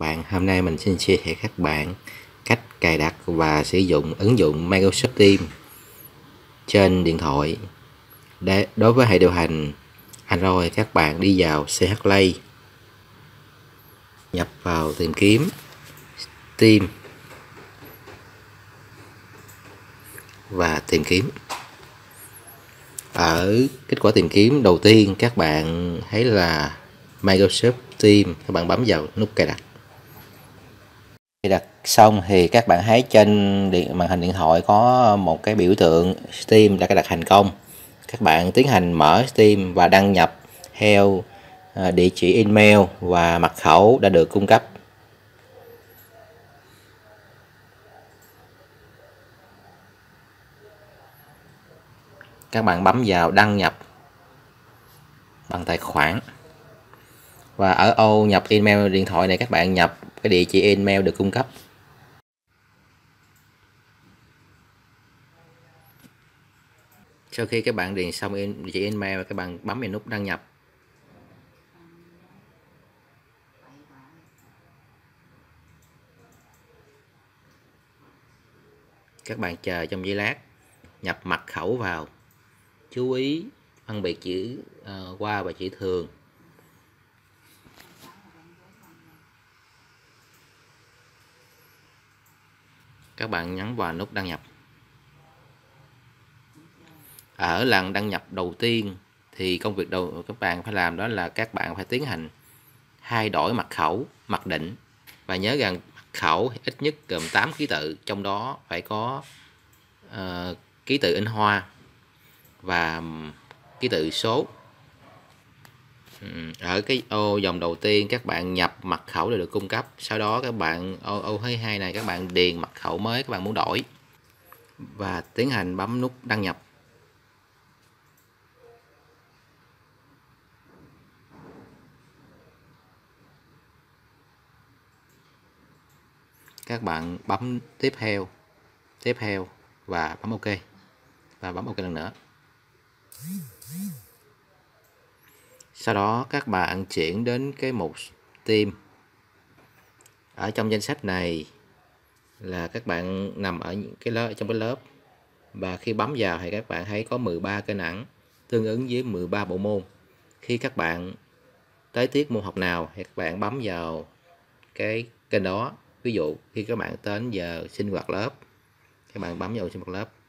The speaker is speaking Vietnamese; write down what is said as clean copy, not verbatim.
bạn, hôm nay mình xin chia sẻ các bạn cách cài đặt và sử dụng ứng dụng Microsoft Teams trên điện thoại. Đối với hệ điều hành Android, các bạn đi vào CH Play, nhập vào tìm kiếm Teams và tìm kiếm. Ở kết quả tìm kiếm đầu tiên các bạn thấy là Microsoft Teams, các bạn bấm vào nút cài đặt. Khi đặt xong thì các bạn thấy trên màn hình điện thoại có một cái biểu tượng Steam đã cài đặt thành công. Các bạn tiến hành mở Steam và đăng nhập theo địa chỉ email và mật khẩu đã được cung cấp. Các bạn bấm vào đăng nhập bằng tài khoản. Và ở ô nhập email điện thoại này các bạn nhập cái địa chỉ email được cung cấp. Sau khi các bạn điền xong địa chỉ email, các bạn bấm vào nút đăng nhập. Các bạn chờ trong giây lát, nhập mật khẩu vào. Chú ý phân biệt chữ hoa và chữ thường. Các bạn nhấn vào nút đăng nhập. Ở lần đăng nhập đầu tiên thì công việc đầu các bạn phải làm đó là các bạn phải tiến hành thay đổi mật khẩu, mặc định, và nhớ rằng mật khẩu ít nhất gồm 8 ký tự, trong đó phải có ký tự in hoa và ký tự số. Ở cái ô dòng đầu tiên các bạn nhập mật khẩu để được cung cấp, sau đó các bạn ô thứ hai này các bạn điền mật khẩu mới các bạn muốn đổi và tiến hành bấm nút đăng nhập. Các bạn bấm tiếp theo và bấm OK và bấm OK lần nữa. Sau đó các bạn chuyển đến cái mục Teams. Ở trong danh sách này là các bạn nằm ở trong cái lớp, và khi bấm vào thì các bạn thấy có 13 kênh ẩn tương ứng với 13 bộ môn. Khi các bạn tới tiết môn học nào thì các bạn bấm vào cái kênh đó. Ví dụ khi các bạn đến giờ sinh hoạt lớp, các bạn bấm vào sinh hoạt lớp.